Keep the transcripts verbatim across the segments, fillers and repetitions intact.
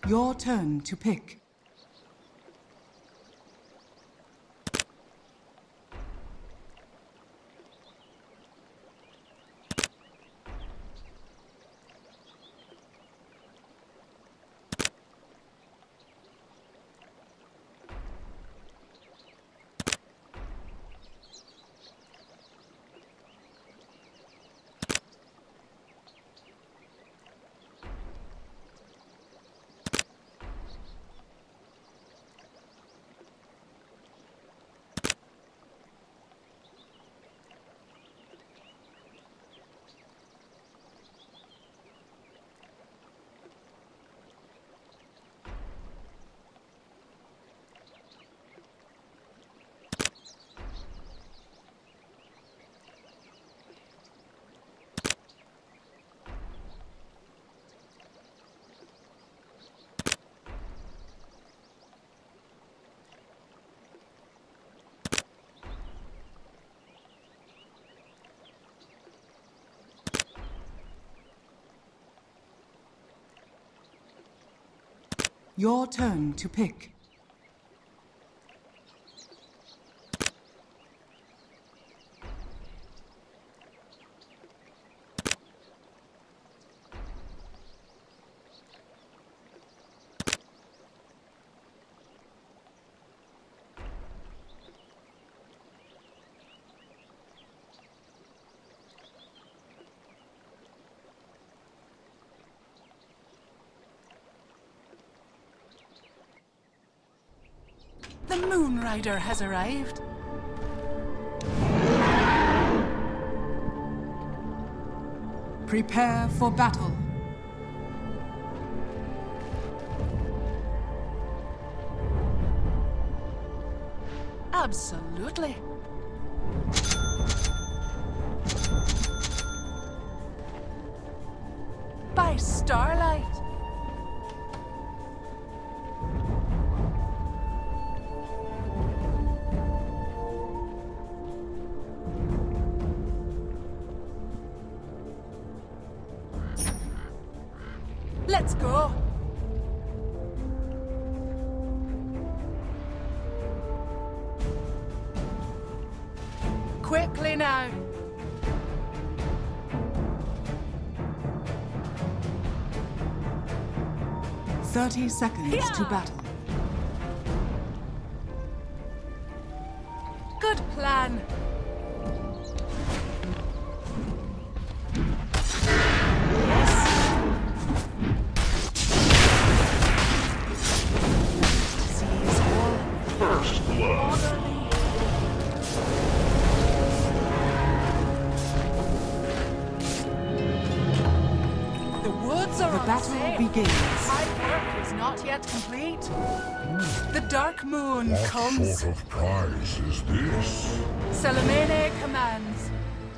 Your turn to pick. Your turn to pick. The Moon Rider has arrived. Prepare for battle. Absolutely. By starlight. Let's go. Quickly now. Thirty seconds Yeah. to battle. Good plan. First blood. The woods are The on battle sale. begins. My work is not yet complete. The Dark Moon What comes. sort of prize is this? Salamene commands.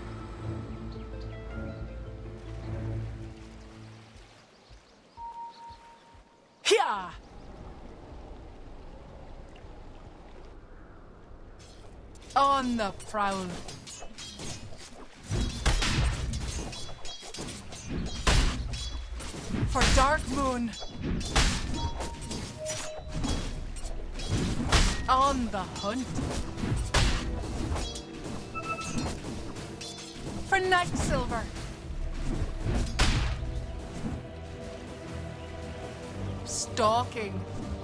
Here. On the prowl. For Dark Moon. On the hunt. For Night Silver. Stalking.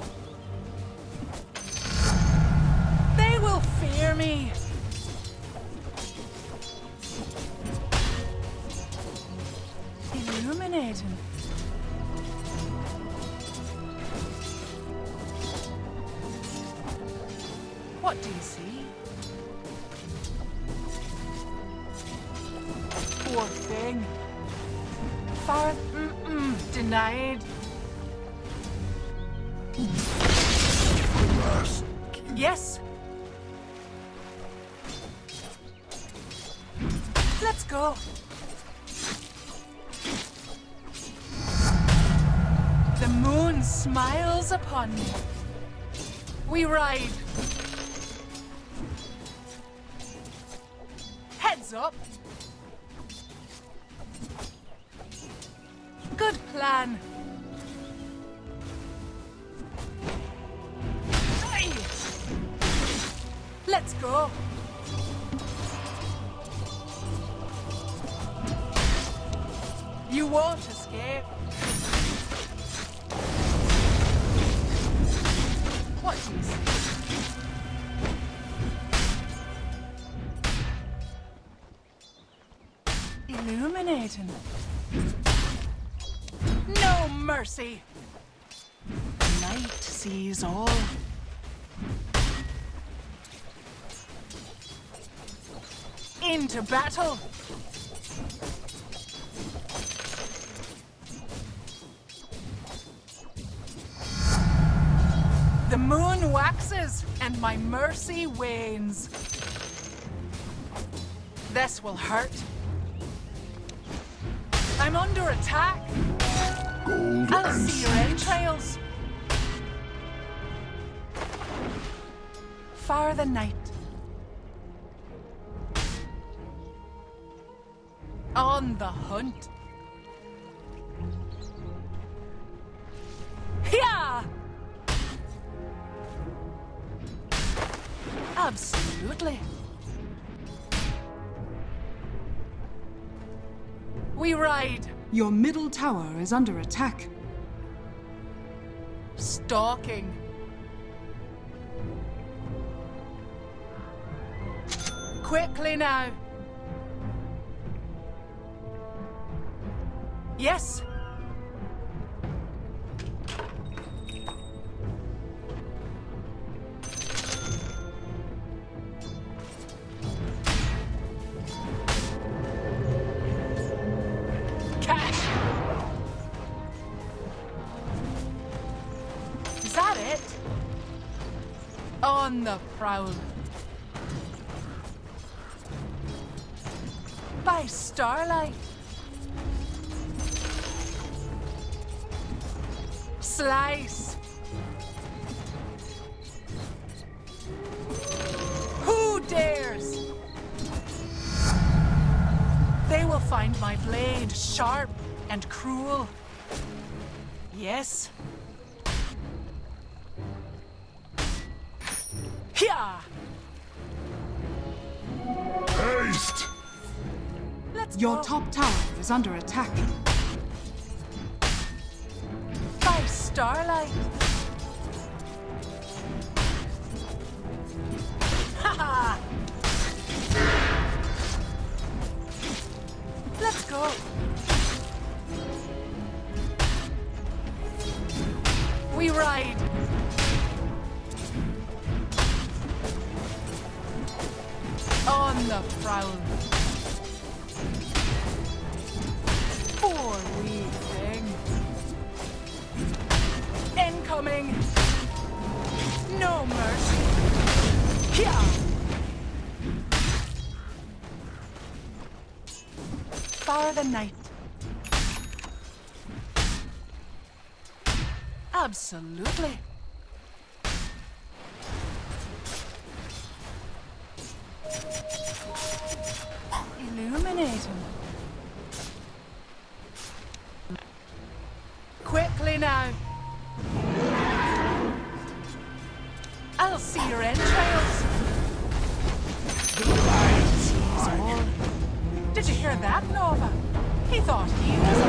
They will fear me. Illuminating. What do you see? Poor thing. Far mm-mm, denied. Last. Yes. Let's go. The moon smiles upon me. We ride. Heads up. Good plan. go. You won't escape. What do you see? Illuminating. No mercy. Night sees all. Into battle. The moon waxes and my mercy wanes. This will hurt. I'm under attack. Gold I'll and see your entrails. Far the night. On the hunt. Yeah! Absolutely. We ride. Your middle tower is under attack. Stalking. Quickly now. Yes. Cash. Is that it? On the prowl. By starlight. Slice. Who dares? They will find my blade sharp and cruel. Yes. Here. haste! Let's Your go. top tower is under attack. By starlight. Ha! Let's go. We ride. On the prowl. Poor wee thing. Incoming. No mercy. Here. Far the night. Absolutely. Illuminating. Quickly now. I'll see your entrails. The light sees all. Did you hear that, Nova? He thought he was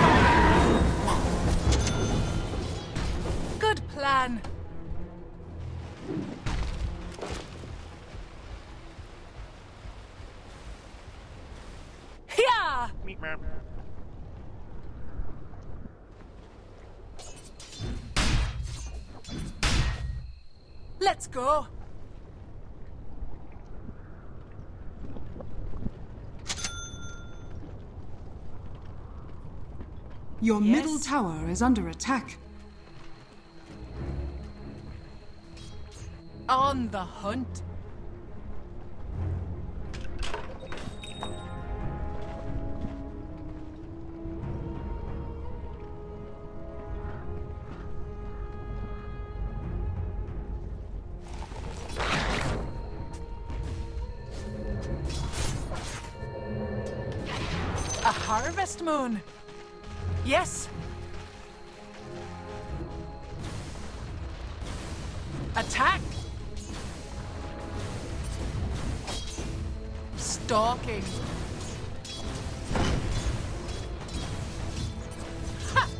alive. Good plan. Yeah. Let's go. Your Yes. middle tower is under attack. On the hunt. A harvest moon. Yes. Stalking. Ha!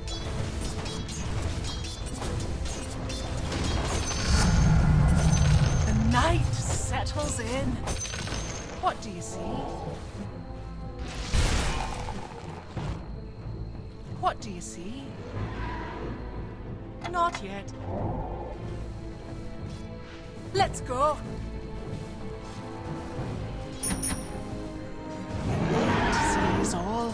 The night settles in. What do you see? What do you see? Not yet. Let's go. The night sees all.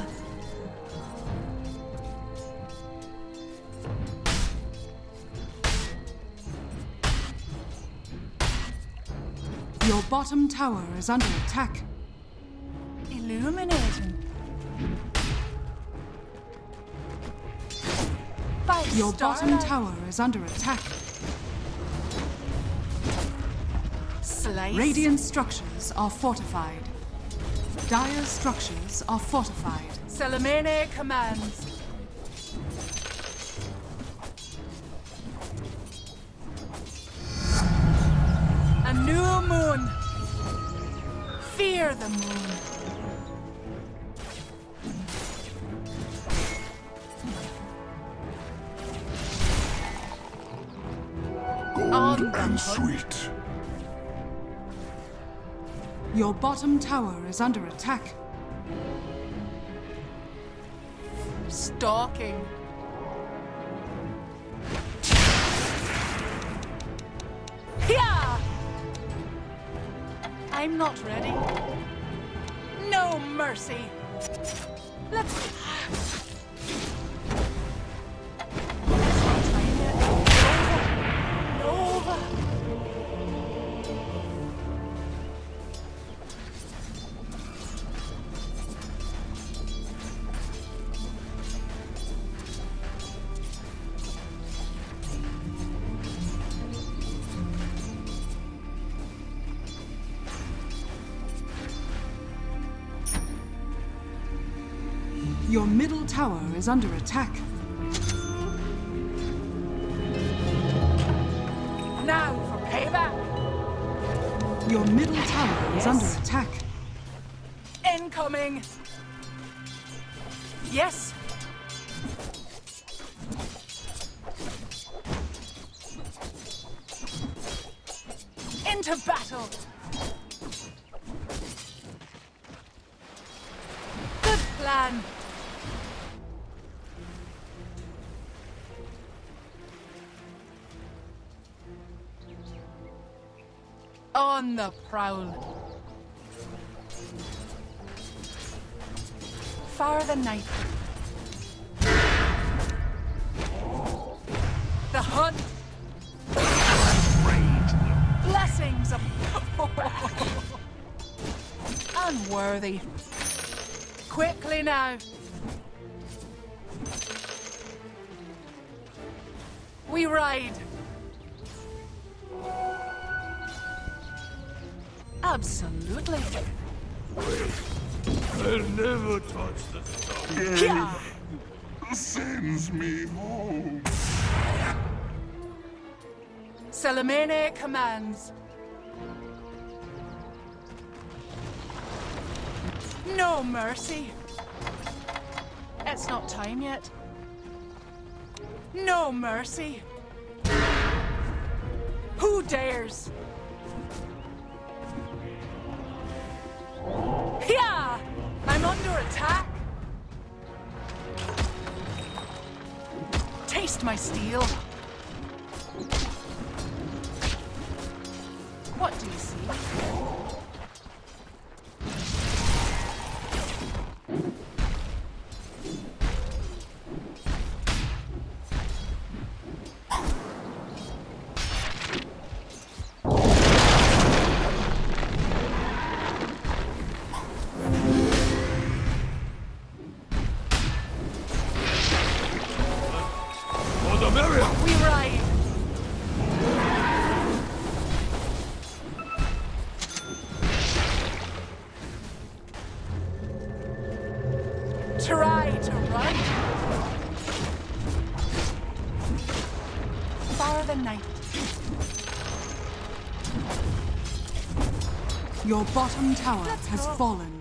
Your bottom tower is under attack. Illuminating. By Your bottom starlight. tower is under attack. Slice. Radiant structures are fortified. Dire structures are fortified. Salamene commands. A new moon. Fear the moon. On Gold the and hunt. sweet. Your bottom tower is under attack. Stalking. Yeah! I'm not ready. No mercy. Let's. Nova. Your middle tower is under attack. Now for payback. Your middle tower is Yes. under attack. Incoming. Yes. Into battle. Good plan. On the prowl. Far the night. The hunt. Blessings of unworthy. Quickly now. We ride. Absolutely. I'll never touch the stone. Yeah. Sends me home. Salamene commands. No mercy. It's not time yet. No mercy. Who dares? Yeah! I'm under attack. Taste my steel. What do you see? For the Miriam! We ride. Try to run. Far the night. Your bottom tower Let's has go. fallen.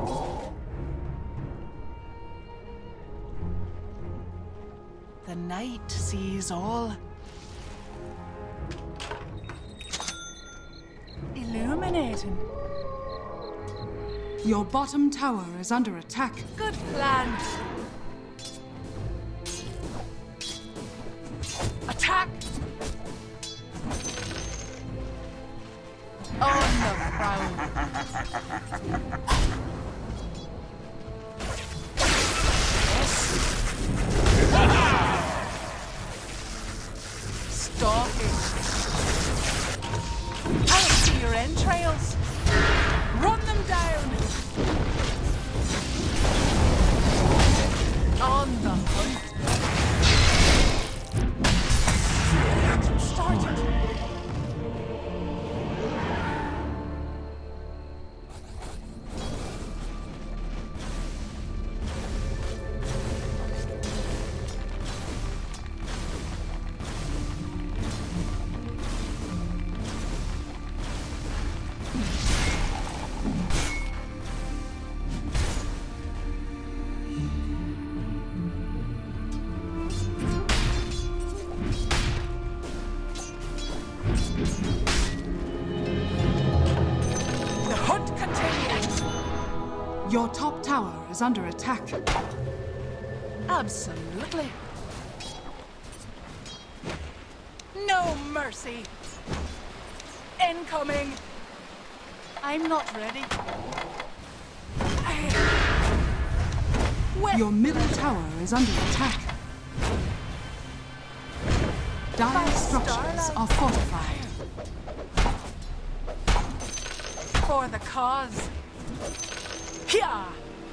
The night sees all. Illuminating. Your bottom tower is under attack. Good plan. Attack! On the prowl. Stalking. I'll see your entrails. Run them down. On the hunt. Started. The hunt continues. Your top tower is under attack. Absolutely. No mercy. Incoming. I'm not ready. Well, Your middle tower is under attack. Dire structures are fortified. for the cause. Here.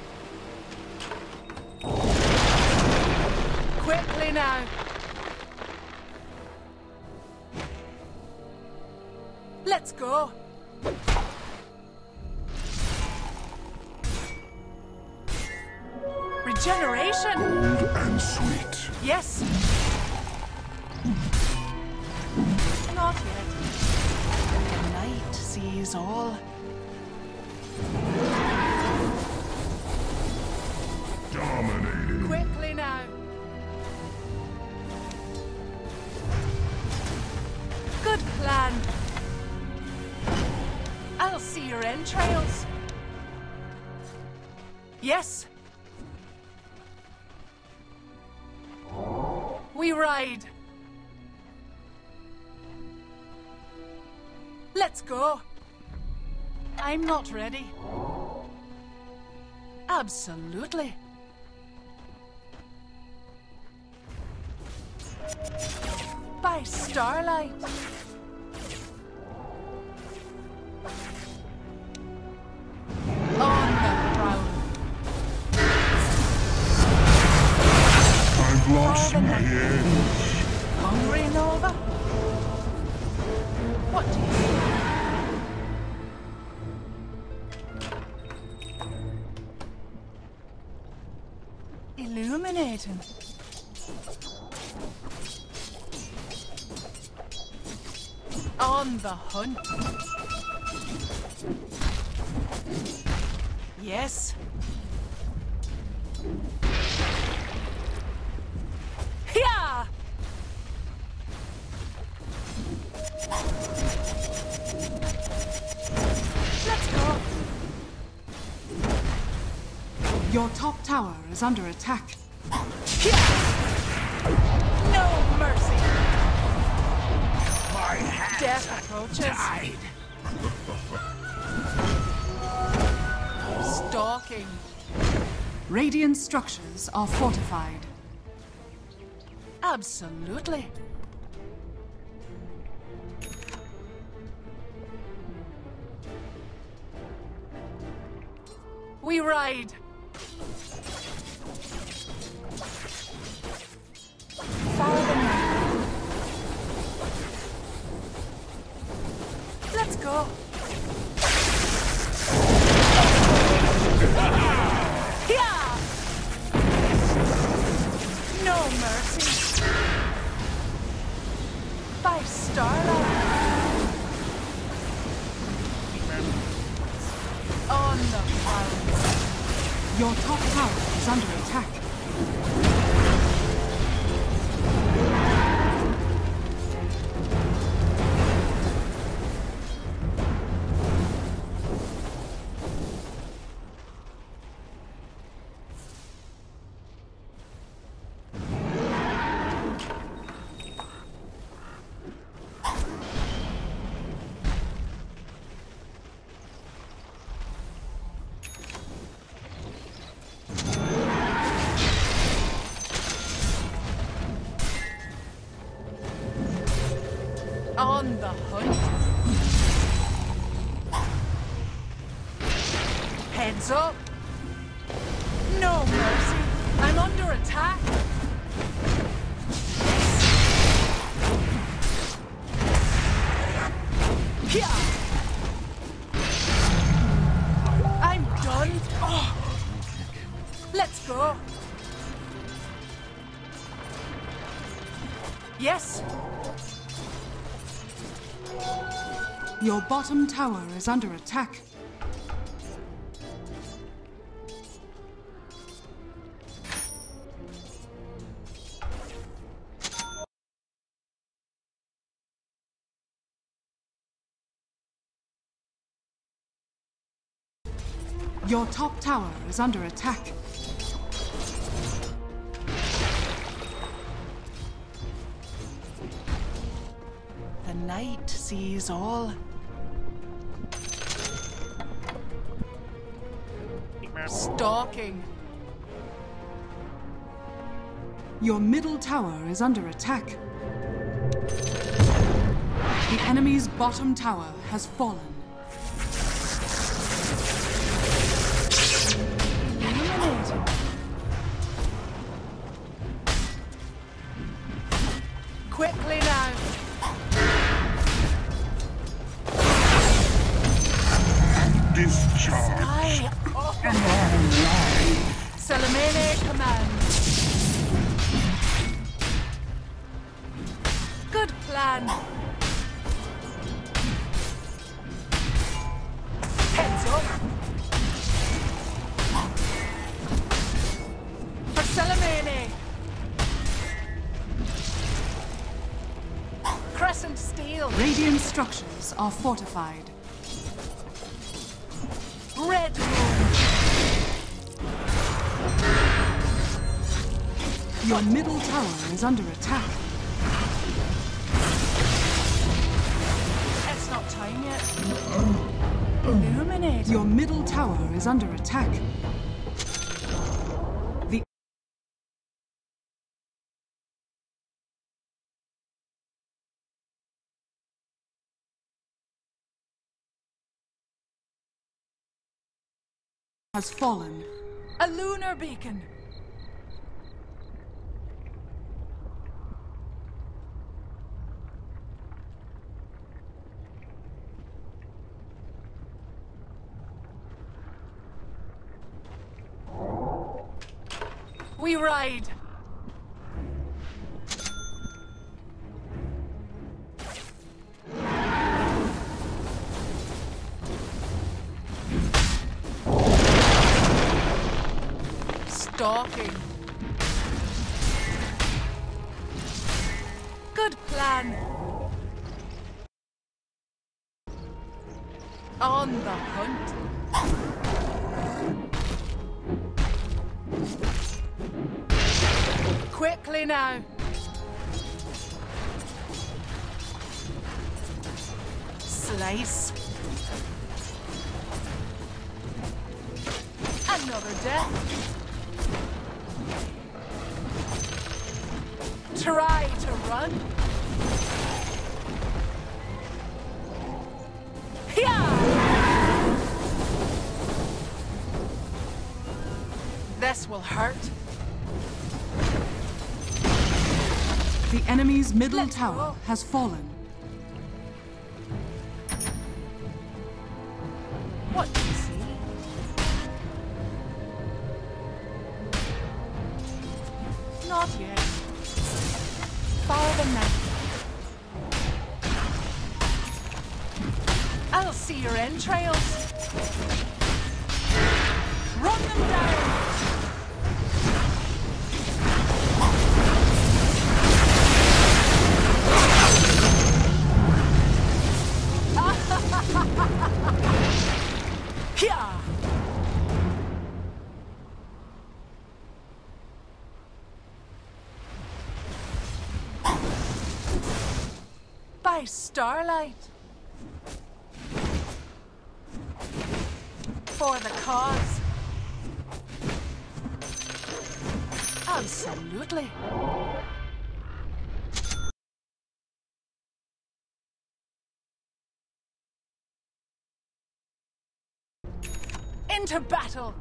Quickly now. Let's go. Regeneration. Cold and sweet. Yes. Not yet. The night sees all. Dominating. Quickly now. Good plan. I'll see your entrails. Yes. We ride. Let's go. I'm not ready. Absolutely. By starlight. On the prowl. I've lost my edge. Hungry, Nova? What do you think? Illuminating. On the hunt. Yes. Yeah. Let's go. Your top tower is under attack. Yeah. No mercy. My hand Death approaches. died. Stalking. Radiant structures are fortified. Absolutely. We ride. Follow the night. Let's go. Yeah. No mercy. By starlight. Your top tower is under attack. On the hunt. Heads up. No mercy. I'm under attack. Yeah. I'm done. Oh. Let's go. Yes. Your bottom tower is under attack. Your top tower is under attack. The night sees all. Stalking. Your middle tower is under attack. The enemy's bottom tower has fallen. Illuminating. Quickly now. Discharge. Aye. Oh. Alive. Salamene command. Good plan. Heads up. For Salamene. Crescent steel. Radiant structures are fortified. Red room. Your middle tower is under attack. It's not time yet. Illuminate. Your middle tower is under attack. The has fallen. A lunar beacon. We ride. Stalking. Good plan. On the hunt. Quickly now. Slice. Another death. Try to run. Yeah! This will hurt. The enemy's middle Let's tower go. has fallen. What do you see? Not yet. Far the night. I'll see your entrails. Run them down. by starlight. For the cause. Absolutely. Into battle.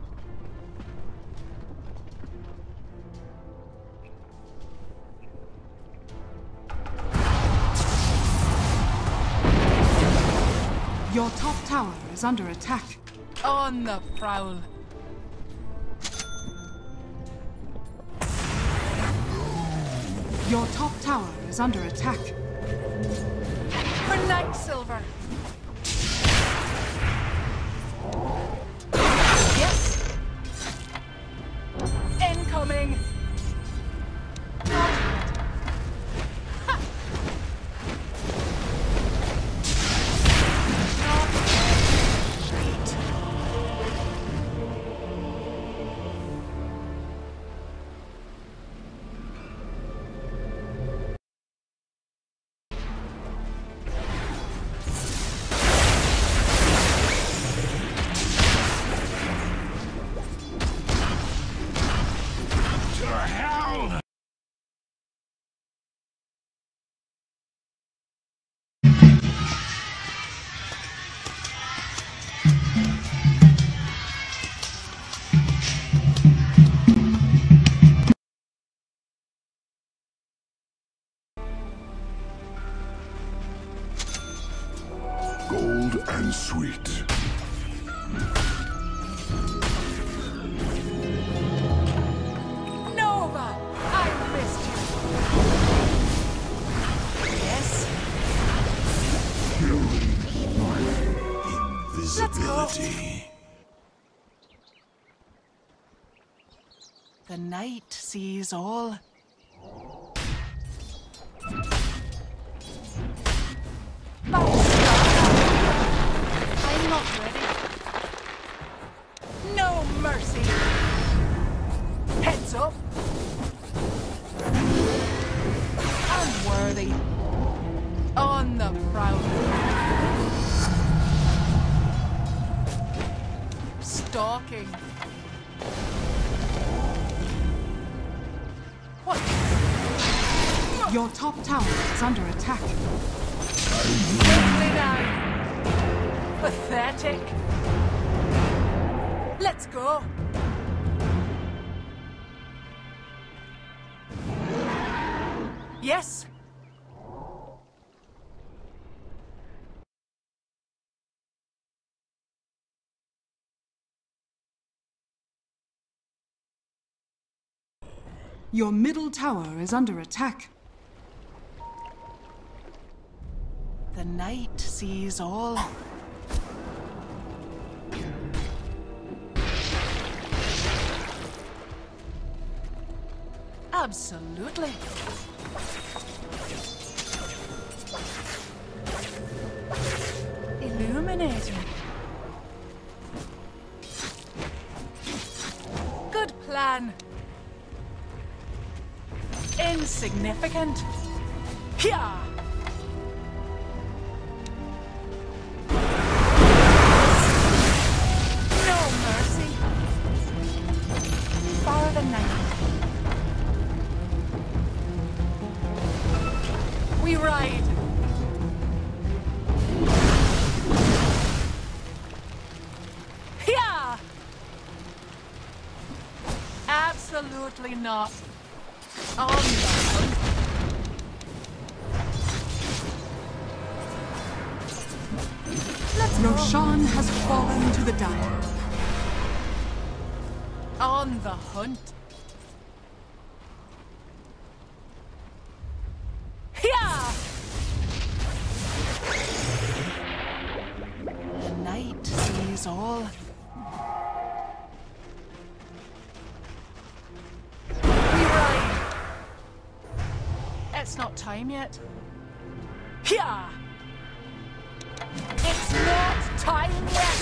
Your top tower is under attack. On the prowl. Your top tower is under attack. For Night Silver. Yes. Incoming. Gold and sweet. Nova! I missed you. Yes? Invisibility. The night sees all. I'm not ready. No mercy. Heads up. Unworthy. On the prowl. Stalking. What? Your top tower is under attack. Simply down. Pathetic. Let's go. Yes. Your middle tower is under attack. The night sees all. Absolutely. Illuminating. Good plan. Insignificant. Here. No mercy. For the night. We ride. Yeah. Absolutely not. On the hunt. Let's go. Roshan has fallen to the Dire. On the hunt. Yeah. The night sees all. We ride. It's not time yet. Yeah. It's not time yet.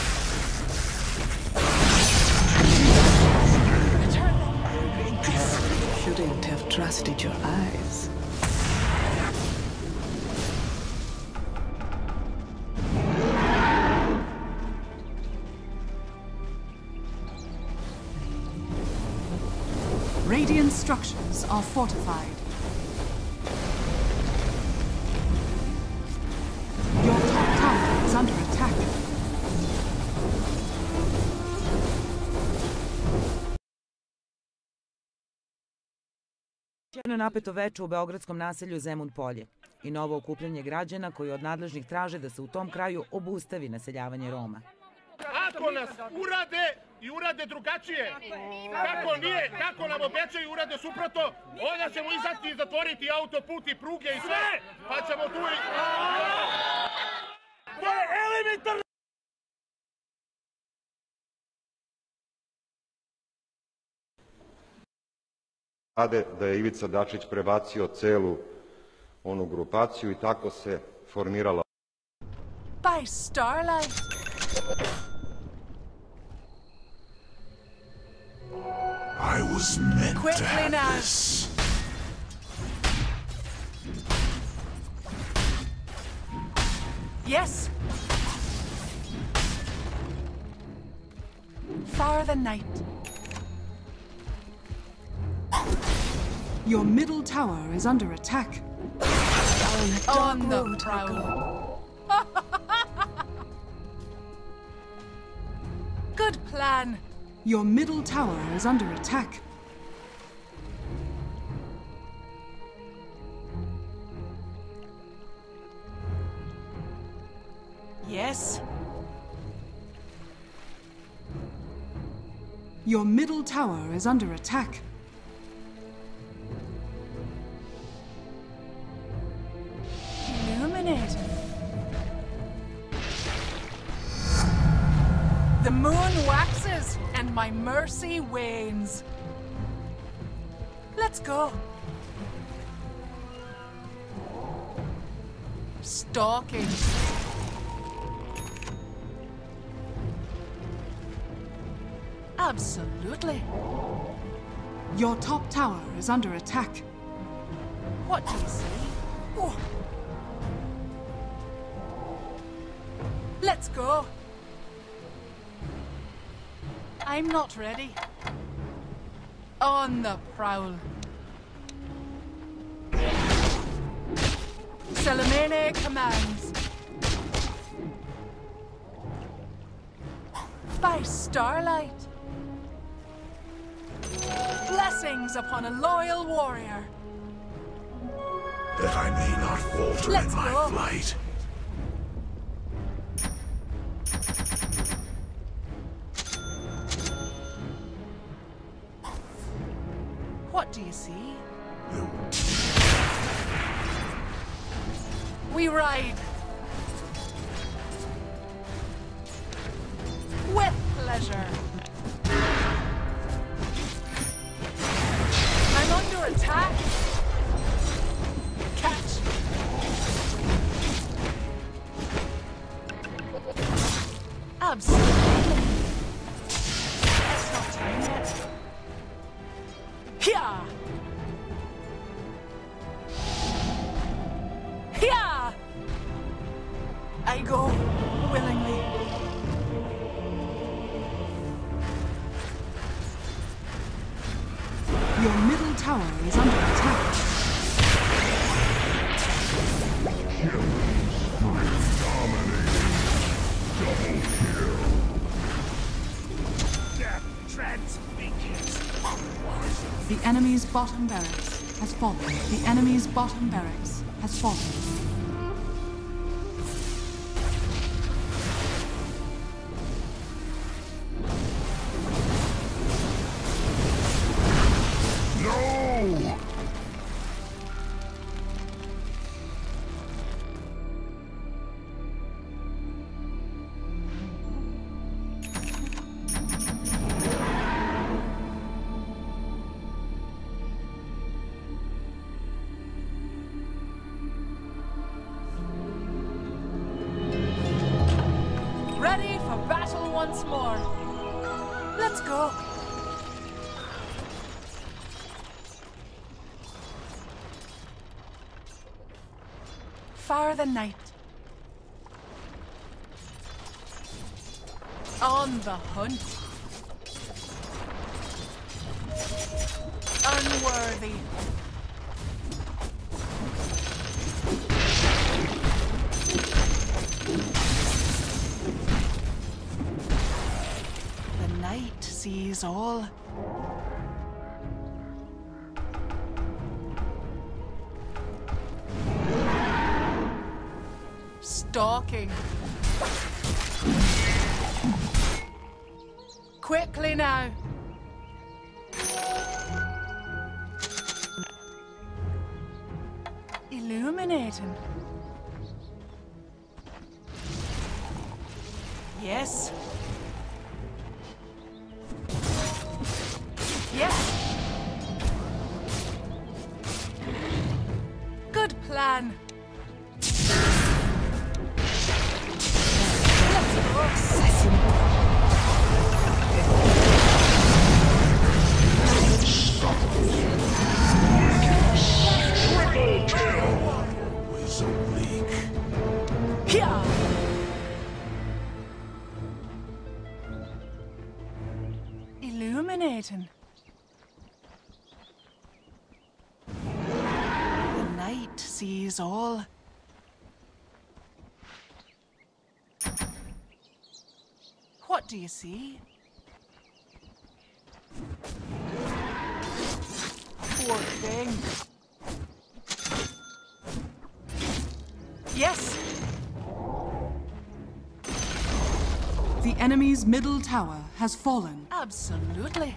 Return them. Shouldn't have trusted your eyes. Radiant structures are fortified. Your top tower is under attack. Jedno napeto veče u beogradskom naselju Zemun Polje i novo okupljanje građana koji od nadležnih traže da se u tom kraju obustavi naseljavanje Roma. Ako nas urade i urade drugačije, kako nije, kako nam obećaju urade suprotno, onda ćemo izaći i zatvoriti autoput i pruge i sve, pa ćemo tu i... To je elementarno! Da je Ivica Dačić prebacio celu onu grupaciju i tako se formirala. By starlight. I was meant Quickly to have now. this. Yes. For the night. Your middle tower is under attack. On the prowl. Good plan. Your middle tower is under attack. Yes. Your middle tower is under attack. Illuminate. The moon waxes and my mercy wanes. Let's go. Stalking. Absolutely. Your top tower is under attack. What do you see? Oh. Let's go. I'm not ready. On the prowl. Salamene commands. By starlight. Blessings upon a loyal warrior. That I may not falter Let's in my go. flight. What do you see? We ride. With pleasure. I'm under attack. Catch. Absolutely. It's not time yet. Here. Here. I go willingly. Your middle tower is under attack. The enemy's bottom barracks has fallen. The enemy's bottom barracks has fallen. No! Ready for battle once more. Let's go. For the night. On the hunt. worthy. The night sees all. Stalking. Quickly now. Illuminating. Yes. Yes. Good plan. Was oblique. Here. Illuminating. The night sees all. What do you see? Poor thing. Yes. The enemy's middle tower has fallen. Absolutely.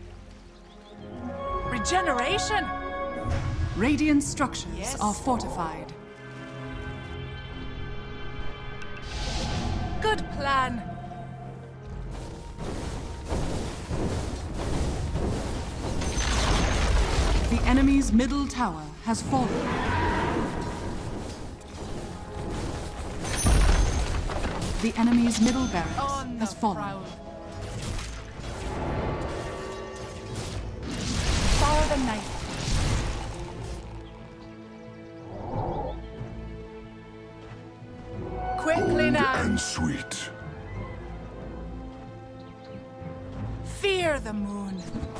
Regeneration. Radiant structures Yes. are fortified. Good plan. The enemy's middle tower has fallen. The enemy's middle barracks On has the fallen. prowl. For the night. Quickly now. And sweet. Fear the moon.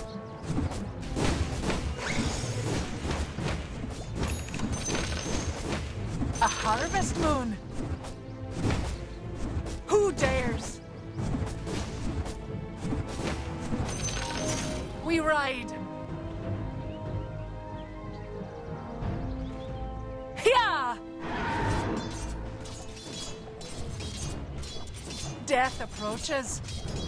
A harvest moon. Who dares? We ride. Yeah. Death approaches.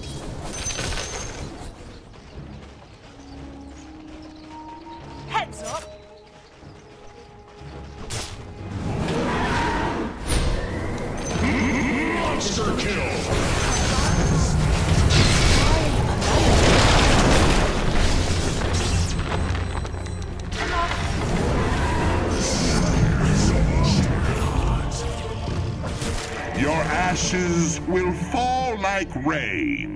Heads up. Monster kill. Your ashes will fall like rain.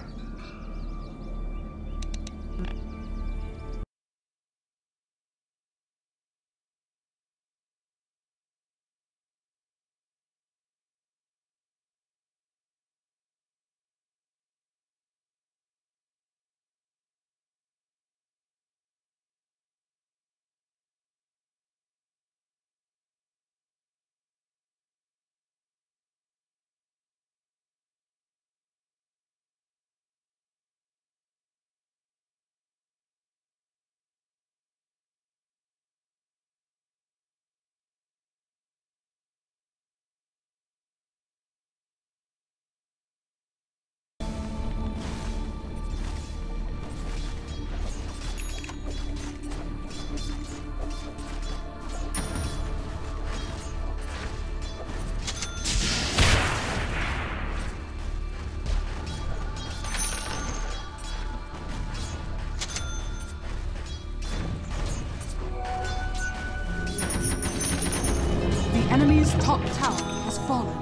The enemy's top tower has fallen.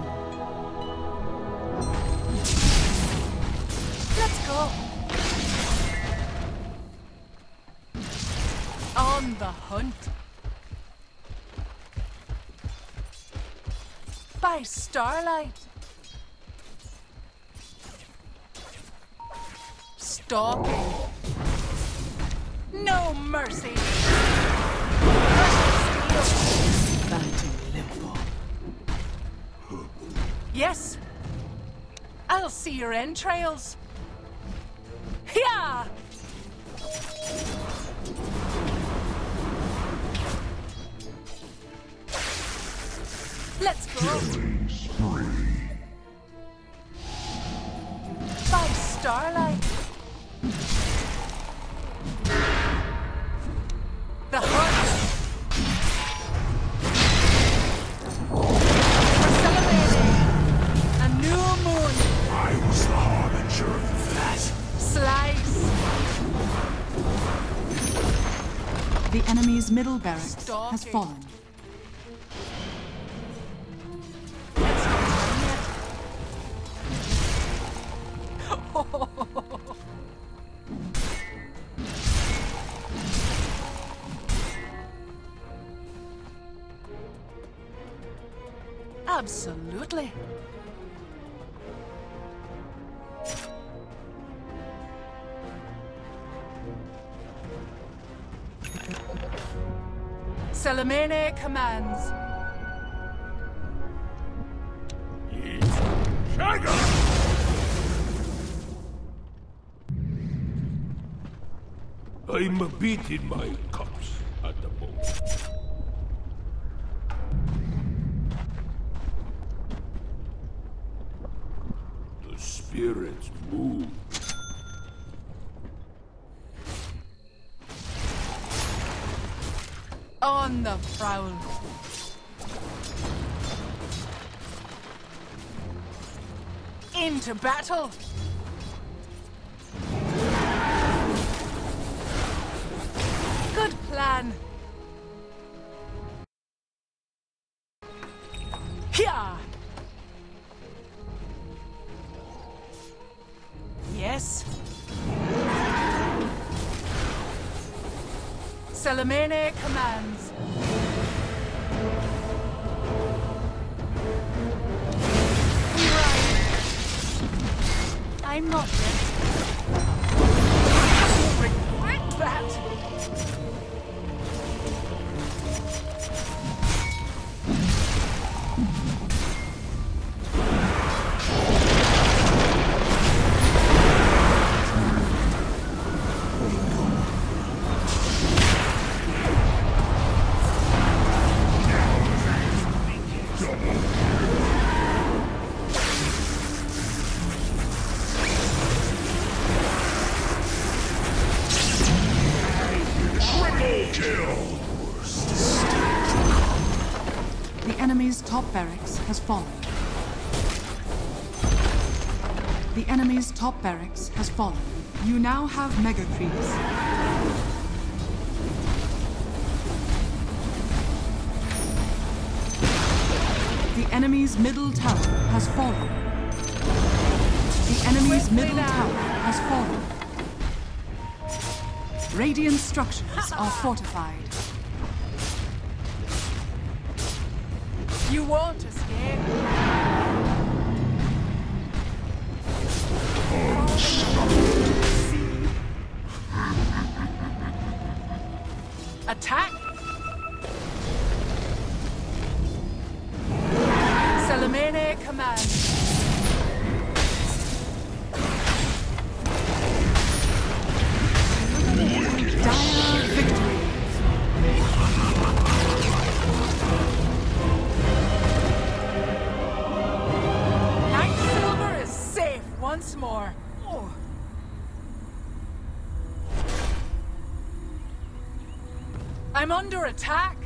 Let's go. On the hunt. By starlight. Stalking. No mercy. Yes. I'll see your entrails. Yeah. Let's go. Killing spree. By starlight. The hunt. For celebrating a new moon. I was the harbinger of that. Slice. The enemy's middle barracks has Stalking. fallen. It's not done yet. Absolutely. Salamene commands. I'm beating my cups at the moment. The spirits move. On the prowl. Into battle. Good plan. Here. Yes. Salamene commands. We ride. I'm not dead. I will regret that. The enemy's top barracks has fallen. The enemy's top barracks has fallen. You now have mega creeps. The enemy's middle tower has fallen. The enemy's middle tower has fallen. Radiant structures are fortified. You won't escape. Attack! Salamene commands. Dire victory. Night Silver is safe once more. Oh. I'm under attack.